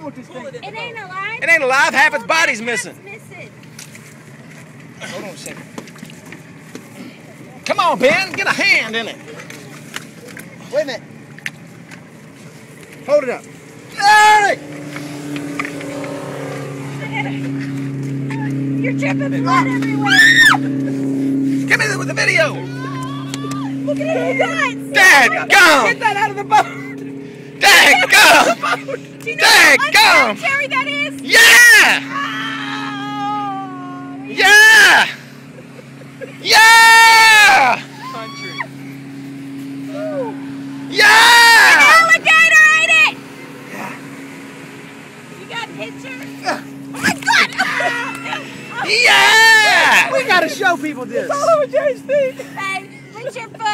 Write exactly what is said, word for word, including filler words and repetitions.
with this thing. It ain't alive. It ain't alive. Half its body's missing. missing. Hold on a second. Come on, Ben. Get a hand in it. Wait a minute. Hold it up. Hey! You're dripping blood everywhere. Give me the, the video. Look at it. Daggum. Get that out of the boat. Daggum. Do you know how Daggum. unsanitary that is? Yeah. Oh. Yeah. Yeah. Country. Yeah. Alligator ate it. You got pictures? Oh my God. Yeah. We gotta show people this. Hey, put your foot.